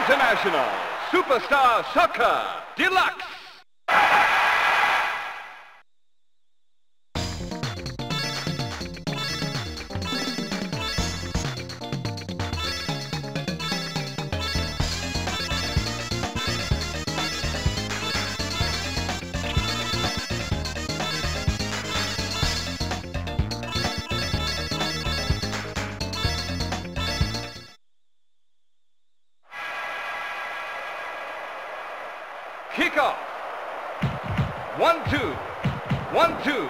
International Superstar Soccer Deluxe. Kickoff. 1-2. 1-2.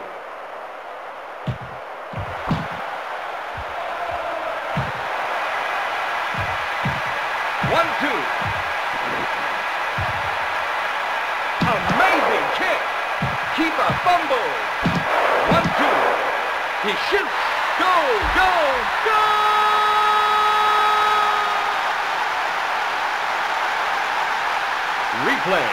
Amazing kick. Keeper fumble. 1-2. He shoots. Goal, goal, goal! Replay.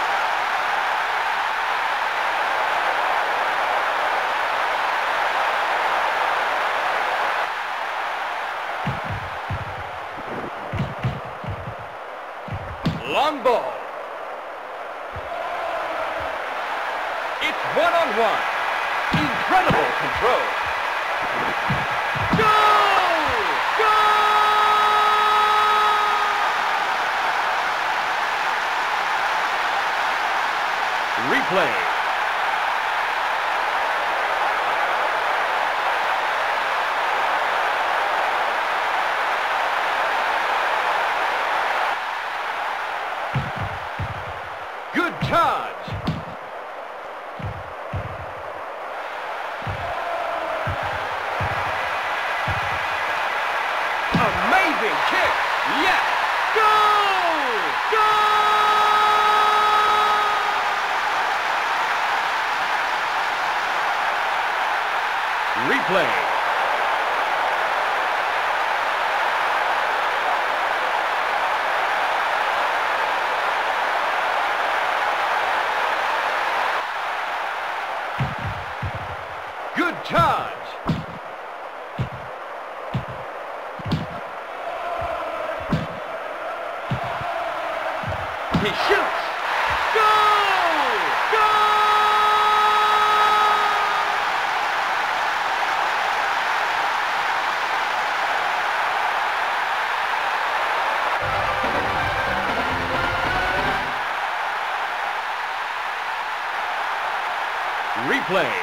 Long ball. It's one-on-one. Incredible control. Goal! Goal! Replay. Good charge. Amazing kick. Yes. Goal! Goal! Replay. Good charge. He shoots. Goal! Goal! Replay.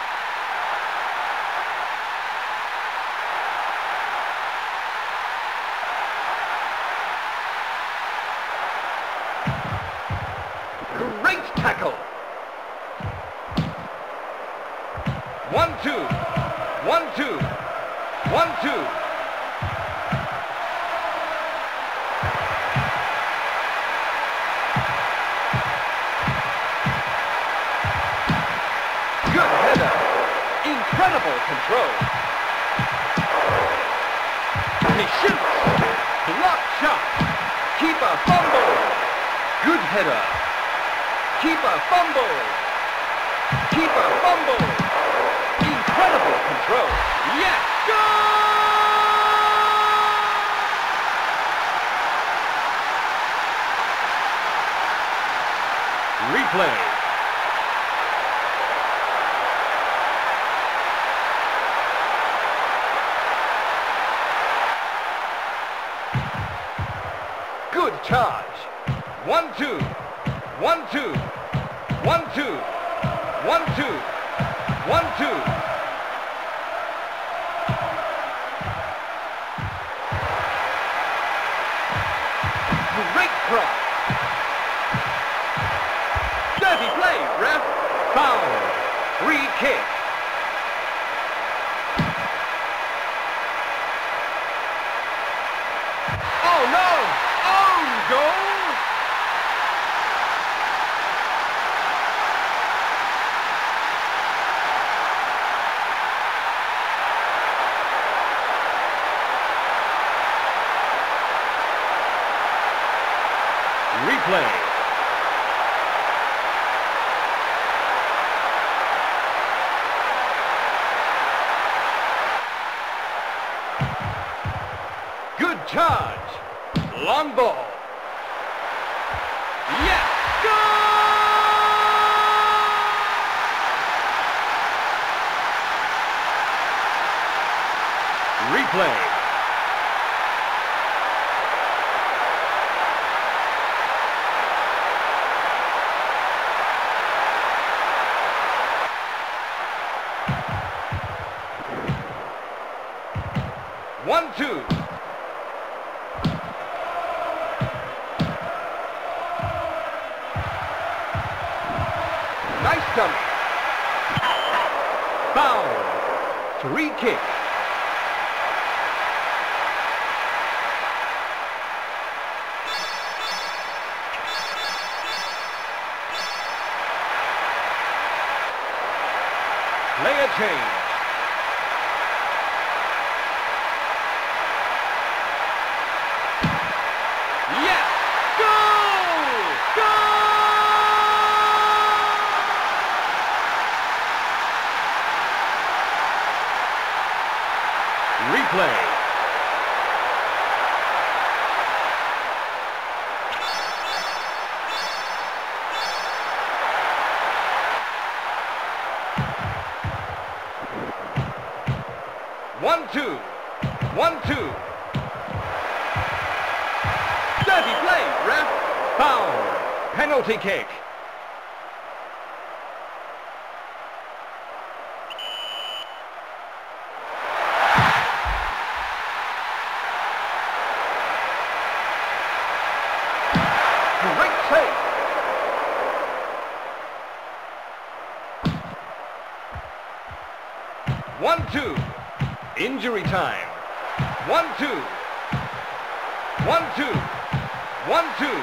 Great tackle. 1-2. 1-2. 1-2. Good header. Incredible control. He shoots. Block shot. Keeper fumble. Good header. Keeper fumble. Keeper fumble. Incredible control. Yes. Goal! Replay. Good charge. 1-2. 1-2. 1-2. 1-2. 1-2. Great cross. Dirty play, ref. Foul. Free kick. Oh no! Own goal! Replay. Good charge. Long ball. Replay. One, two. Nice dummy. Foul. Free kick. Player change. Yes! Goal! Goal! Replay. One, two. 1-2. Dirty play, ref. Foul. Penalty kick. Great save. One, two. Injury time. 1-2. 1-2. 1-2.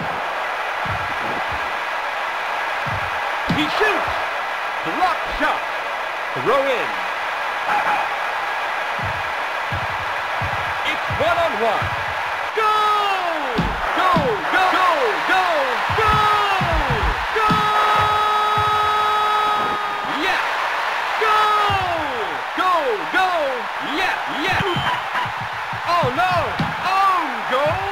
He shoots. Block shot. Throw in. It's 1-on-1. Goal! Goal! Goal! Goal! Goal! Goal! Yeah! Goal! Goal! Goal! Yeah! Yeah! Oh no! Own goal!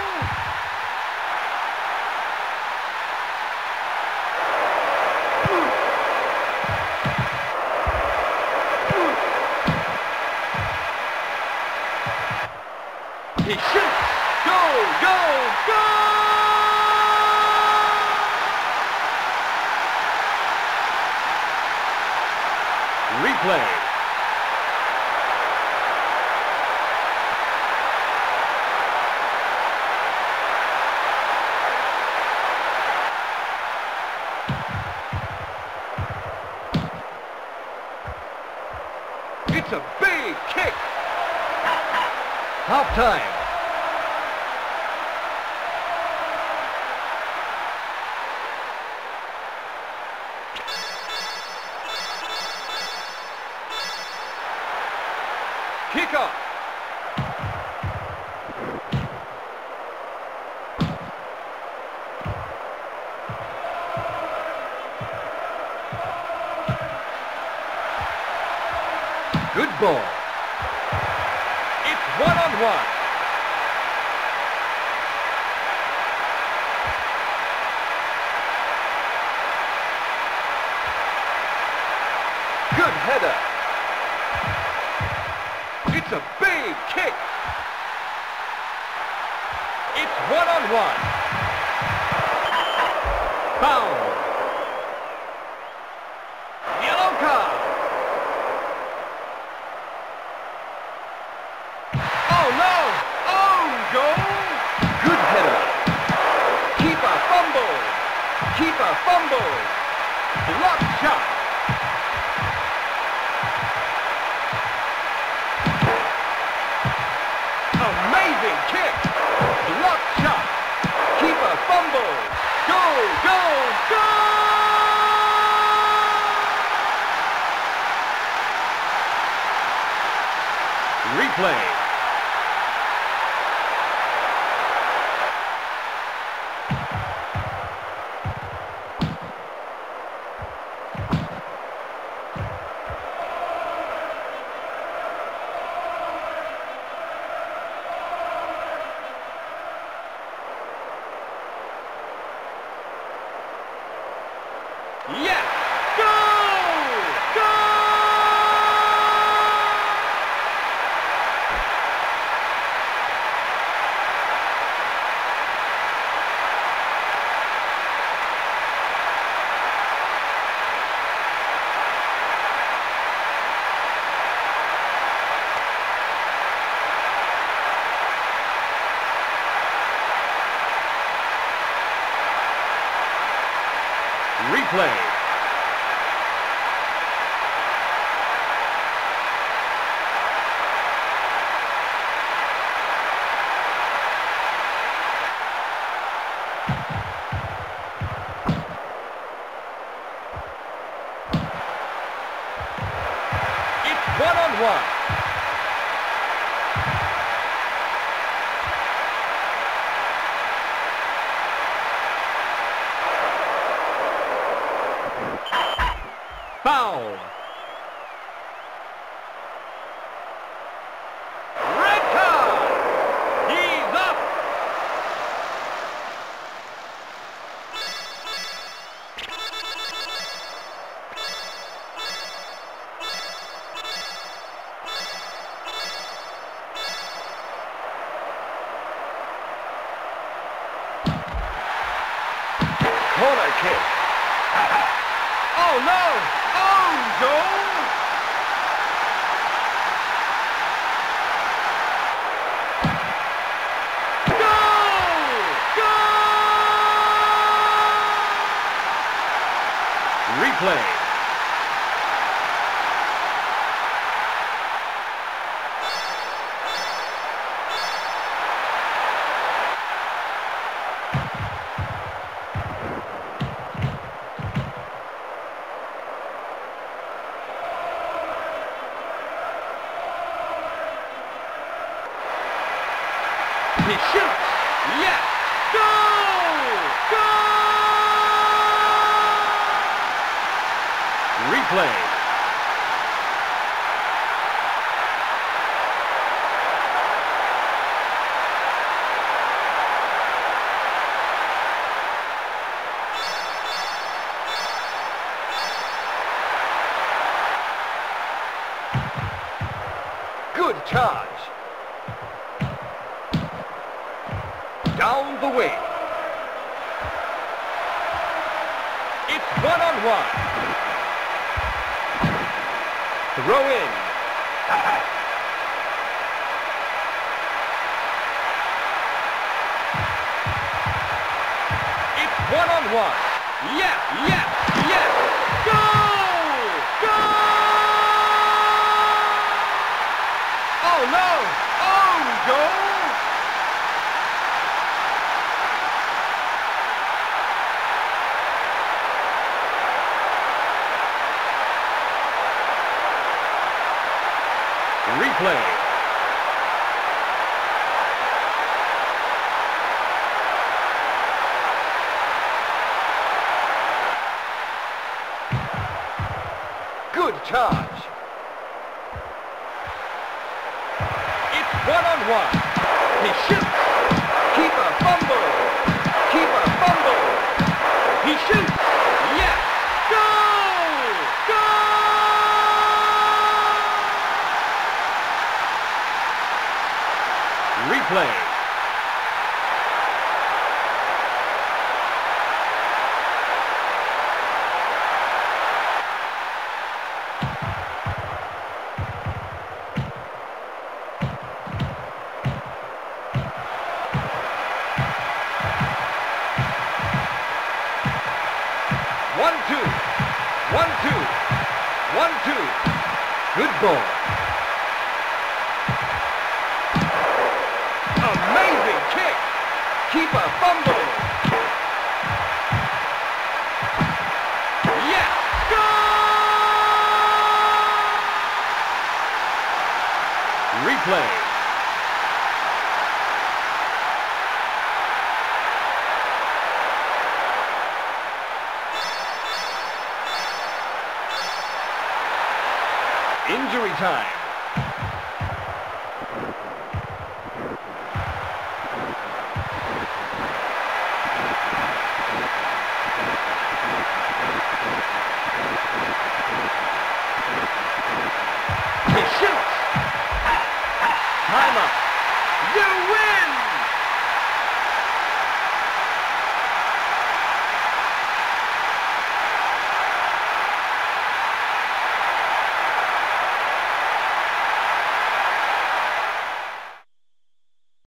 He shoots! Goal! Goal! Goal! Replay. It's a big kick. Half time. Kick off. Good ball. It's 1-on-1. Good header. It's a big kick. It's 1-on-1. Foul. Yellow card. Oh no! Own goal! Good header. Keeper fumble. Keeper fumble. Block shot. Amazing kick. Block shot. Keeper fumble. Goal! Goal! Goal! Replay. Yes! Goal! Goal! Replay. It's one-on-one. Foul. Red card. He's up. Corner kick. Oh no! Oh, goal! Goal! Goal! Replay. He shoots. Yes. Goal! Goal! Replay. Good charge. Down the wing. It's one-on-one. Throw in. It's one-on-one. Yes, yes, yes. Goal! Goal! Oh no! Oh, goal! Replay. Good charge. It's one-on-one. He shoots. Keeper fumble. Keeper fumble. He shoots. Yes. Goal! Goal! Replay. One, two. 1-2. 1-2. Good ball. Amazing kick. Keeper fumble. Yes. Goal! Replay. Injury time. He shoots. Time up. You win!